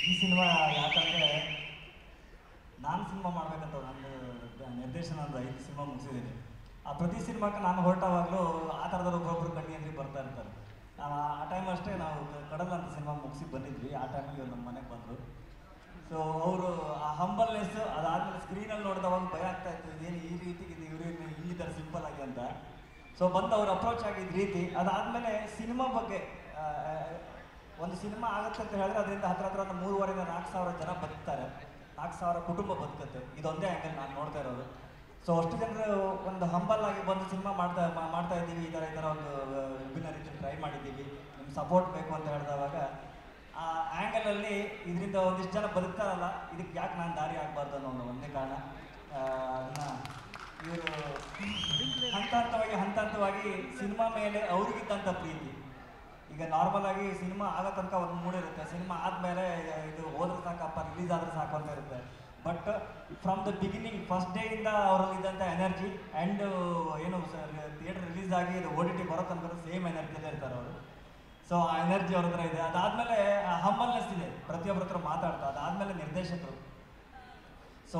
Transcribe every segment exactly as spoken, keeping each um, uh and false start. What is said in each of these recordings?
ಈ ಸಿನಿಮಾ ಯಾಕಂದರೆ ನಾನು ಸಿನಿಮಾ ಮಾಡಬೇಕಂತ ನಂದು ನಿರ್ದೇಶನ ಒಂದು ಐದು ಸಿನಿಮಾ ಮುಗಿಸಿದ್ದೀನಿ. ಆ ಪ್ರತಿ ಸಿನಿಮಾಕ್ಕೆ ನಾನು ಹೊರಟವಾಗಲೂ ಆ ಥರದವ್ರು ಒಬ್ಬೊಬ್ಬರು ಕಣ್ಣಿಯಲ್ಲಿ ಬರ್ತಾ ಇರ್ತಾರೆ. ನಾವು ಆ ಟೈಮ್ ಅಷ್ಟೇ ನಾವು ಕಡಲ್ ಅಂತ ಸಿನಿಮಾ ಮುಗಿಸಿ ಬಂದಿದ್ವಿ. ಆ ಟೈಮಲ್ಲಿ ಇವ್ರು ನಮ್ಮ ಮನೆಗೆ ಬಂದರು. ಸೊ ಅವರು ಆ ಹಂಬಲ್ನೆಸ್ ಅದಾದಮೇಲೆ ಸ್ಕ್ರೀನಲ್ಲಿ ನೋಡಿದವಾಗ ಭಯ ಆಗ್ತಾ ಇತ್ತು, ಇದೇನು ಈ ರೀತಿಗೆ ಇವರು ಈ ಥರ ಸಿಂಪಲ್ ಆಗಿ ಅಂತ. ಸೊ ಬಂದು ಅವ್ರು ಅಪ್ರೋಚ್ ಆಗಿದ್ದ ರೀತಿ, ಅದಾದಮೇಲೆ ಸಿನಿಮಾ ಬಗ್ಗೆ ಒಂದು ಸಿನಿಮಾ ಆಗುತ್ತೆ ಅಂತ ಹೇಳಿದ್ರೆ ಅದರಿಂದ ಹತ್ರ ಹತ್ರ ಒಂದು ಮೂರುವರೆಯಿಂದ ನಾಲ್ಕು ಸಾವಿರ ಜನ ಬದುಕ್ತಾರೆ, ನಾಲ್ಕು ಸಾವಿರ ಕುಟುಂಬ ಬದುಕುತ್ತೆ. ಇದೊಂದೇ ಆ್ಯಂಗಲ್ ನಾನು ನೋಡ್ತಾ ಇರೋದು. ಸೊ ಅಷ್ಟು ಜನರು ಒಂದು ಹಂಬಲ್ ಆಗಿ ಬಂದು ಸಿನಿಮಾ ಮಾಡ್ತಾ ಮಾಡ್ತಾ ಇದ್ದೀವಿ, ಈ ಥರ ಈ ಥರ ಒಂದು ವಿಭಿನ್ನ ರೀತಿ ಟ್ರೈ ಮಾಡಿದ್ದೀವಿ, ನಿಮ್ಮ ಸಪೋರ್ಟ್ ಬೇಕು ಅಂತ ಹೇಳಿದವಾಗ ಆ ಆ್ಯಂಗಲಲ್ಲಿ ಇದರಿಂದ ಒಂದಿಷ್ಟು ಜನ ಬದುಕ್ತಾರಲ್ಲ, ಇದಕ್ಕೆ ಯಾಕೆ ನಾನು ದಾರಿ ಆಗಬಾರ್ದು ಅನ್ನೋ ಒಂದು ಒಂದೇ ಕಾರಣ. ಅದನ್ನು ಇವರು ಹಂತ ಹಂತವಾಗಿ ಹಂತ ಹಂತವಾಗಿ ಸಿನಿಮಾ ಮೇಲೆ ಅವ್ರಿಗಿದ್ದಂಥ ಪ್ರೀತಿ. ಈಗ ನಾರ್ಮಲ್ ಆಗಿ ಸಿನಿಮಾ ಆಗೋ ತನಕ ಒಂದು ಮೂಡಿರುತ್ತೆ, ಸಿನಿಮಾ ಆದಮೇಲೆ ಇದು ಹೋದ್ರೆ ಸಾಕಪ್ಪ, ರಿಲೀಸ್ ಆದರೆ ಸಾಕು ಅಂತ ಇರುತ್ತೆ. But from the beginning first ಡೇಯಿಂದ ಅವರಲ್ಲಿದ್ದಂಥ ಎನರ್ಜಿ ಆ್ಯಂಡ್ ಏನು ಥಿಯೇಟರ್ ರಿಲೀಸ್ ಆಗಿ ಇದು ಓ ಟಿ ಟಿ ಬರೋ ತನಕ ಸೇಮ್ ಎನರ್ಜಿಯಲ್ಲೇ ಇರ್ತಾರೆ ಅವರು. ಸೊ ಆ ಎನರ್ಜಿ ಅವ್ರ ಹತ್ರ ಇದೆ. ಅದಾದಮೇಲೆ ಹಂಬಲ್ನೆಸ್ ಇದೆ ಪ್ರತಿಯೊಬ್ಬರ ಹತ್ರ ಮಾತಾಡ್ತಾ. ಅದಾದಮೇಲೆ ನಿರ್ದೇಶಕರು. ಸೊ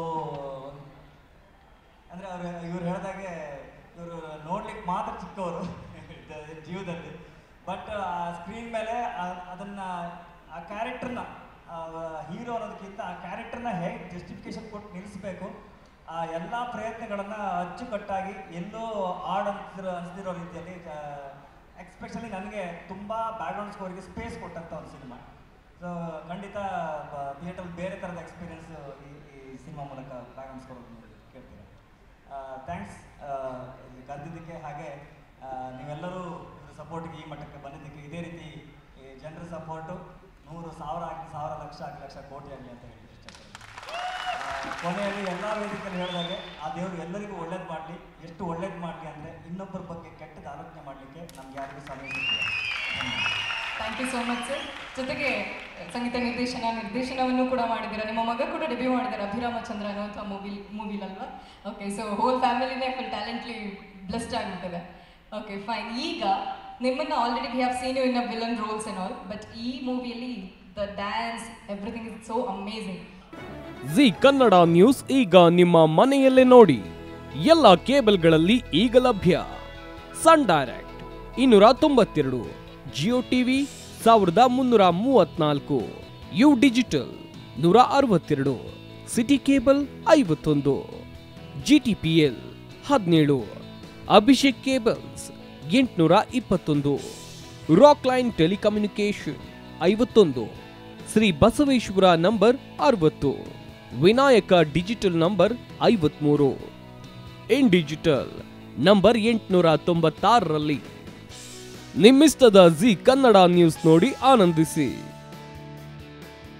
ಅಂದರೆ ಅವರು ಇವ್ರು ಹೇಳಿದಾಗೆ ಇವರು ನೋಡ್ಲಿಕ್ಕೆ ಮಾತ್ರ ಚಿಕ್ಕವರು ಜೀವದಲ್ಲಿ, ಬಟ್ ಆ ಸ್ಕ್ರೀನ್ ಮೇಲೆ ಅದನ್ನು ಆ ಕ್ಯಾರೆಕ್ಟರ್ನ ಹೀರೋ ಅನ್ನೋದಕ್ಕಿಂತ ಆ ಕ್ಯಾರೆಕ್ಟರ್ನ ಹೇಗೆ ಜಸ್ಟಿಫಿಕೇಶನ್ ಕೊಟ್ಟು ನಿಲ್ಲಿಸಬೇಕು, ಆ ಎಲ್ಲ ಪ್ರಯತ್ನಗಳನ್ನು ಅಚ್ಚುಕಟ್ಟಾಗಿ ಎಲ್ಲೋ ಆಡ್ ಅನ್ಸಿರೋ ಅನಿಸ್ತಿರೋ ರೀತಿಯಲ್ಲಿ, ಎಕ್ಸ್ಪೆಷಲಿ ನನಗೆ ತುಂಬ ಬ್ಯಾಕ್ಗ್ರೌಂಡ್ ಸ್ಕೋರಿಗೆ ಸ್ಪೇಸ್ ಕೊಟ್ಟಂಥ ಒಂದು ಸಿನಿಮಾ. ಸೊ ಖಂಡಿತ ಥಿಯೇಟರ್ ಬೇರೆ ಥರದ ಎಕ್ಸ್ಪೀರಿಯನ್ಸ್ ಈ ಈ ಸಿನಿಮಾ ಮೂಲಕ ಬ್ಯಾಕ್ಗ್ರೌಂಡ್ ಸ್ಕೋರ್ ಕೇಳ್ತೀರಾ. ಥ್ಯಾಂಕ್ಸ್ ಇಲ್ಲಿ ಕರೆದಿದ್ದಕ್ಕೆ, ಹಾಗೆ ನೀವೆಲ್ಲರೂ ಸಪೋರ್ಟಿಗೆ ಈ ಮಟ್ಟಕ್ಕೆ ಬಂದಿದ್ದಕ್ಕೆ ಇದೇ ರೀತಿ ಜನರ ಸಪೋರ್ಟು ನೂರು ಸಾವಿರ ಆಗಲಿ, ಸಾವಿರ ಲಕ್ಷ ಆಗಲಿ, ಲಕ್ಷ ಕೋಟಿ ಆಗಲಿ ಅಂತ ಹೇಳಿ ಇಷ್ಟಪಡ್ತೀನಿ. ಕೊನೆಯಲ್ಲಿ ಎಲ್ಲ ವೇದಿಕೆಯಲ್ಲಿ ಹೇಳಿದಾಗೆ ಆ ದೇವರು ಎಲ್ಲರಿಗೂ ಒಳ್ಳೇದು ಮಾಡಲಿ. ಎಷ್ಟು ಒಳ್ಳೇದು ಮಾಡಲಿ ಅಂದರೆ ಇನ್ನೊಬ್ಬರ ಬಗ್ಗೆ ಕೆಟ್ಟದ ಆಲೋಚನೆ ಮಾಡಲಿಕ್ಕೆ ನಮ್ಗೆ ಯಾರಿಗೂ ಸಮಯ ಸಿಗ್ತದೆ. Thank you so much sir. ಜೊತೆಗೆ ಸಂಗೀತ ನಿರ್ದೇಶನ ನಿರ್ದೇಶನವನ್ನು ಕೂಡ ಮಾಡಿದ್ದೀರಾ. ನಿಮ್ಮ ಮಗ ಕೂಡ ಡೆಬ್ಯೂ ಮಾಡಿದ್ದಾರೆ ಅಭಿರಾಮಚಂದ್ರ ಅನ್ನುವಂಥ ಮೂವಿ ಮೂವಿಲಲ್ವಾ? ಓಕೆ, ಸೊ ಹೋಲ್ ಫ್ಯಾಮಿಲಿನೇ ಫುಲ್ ಟ್ಯಾಲೆಂಟ್ಲಿ ಬ್ಲೆಸ್ಡ್ ಆಗಿಬಿಟ್ಟಿದೆ. Okay fine. ಈಗ ನಿಮ್ಮನ್ನು already we have seen you in a villain roles and all, but ಈ ಮೂವಿಯಲ್ಲಿ the dance everything is so amazing. Zee Kannada news ಈಗ ನಿಮ್ಮ ಮನೆಯಲ್ಲೇ ನೋಡಿ. ಎಲ್ಲ ಕೇಬಲ್ಗಳಲ್ಲಿ ಈಗ ಲಭ್ಯ. ಸನ್ ಡೈರೆಕ್ಟ್ ಇನ್ನೂರ ತೊಂಬತ್ತೆರಡು, ಜಿಯೋ ಟಿವಿ ಸಾವಿರದ ಮುನ್ನೂರ ಮೂವತ್ನಾಲ್ಕು, ಯು ಡಿಜಿಟಲ್ ನೂರ ಅರವತ್ತೆರಡು, ಸಿಟಿ ಕೇಬಲ್ ಐವತ್ತೊಂದು, ಜಿ ಟಿ ಪಿ ಎಲ್ ಹದಿನೇಳು, ಅಭಿಷೇಕ್ ಕೇಬಲ್ಸ್ ಎಂಟುನೂರ ಇಪ್ಪತ್ತೊಂದು, ರಾಕ್ ಲೈನ್ ಟೆಲಿಕಮ್ಯುನಿಕೇಶನ್ ಐವತ್ತೊಂದು, ಶ್ರೀ ಬಸವೇಶ್ವರ ನಂಬರ್ ಅರವತ್ತು, ವಿನಾಯಕ ಡಿಜಿಟಲ್ ನಂಬರ್ ಐವತ್ಮೂರು, ಇನ್ ಡಿಜಿಟಲ್ ನಂಬರ್ ಎಂಟುನೂರ ತೊಂಬತ್ತಾರರಲ್ಲಿ. ನಿಮ್ಮಿಸ್ತದ ಜಿ ಕನ್ನಡ ನ್ಯೂಸ್ ನೋಡಿ ಆನಂದಿಸಿ.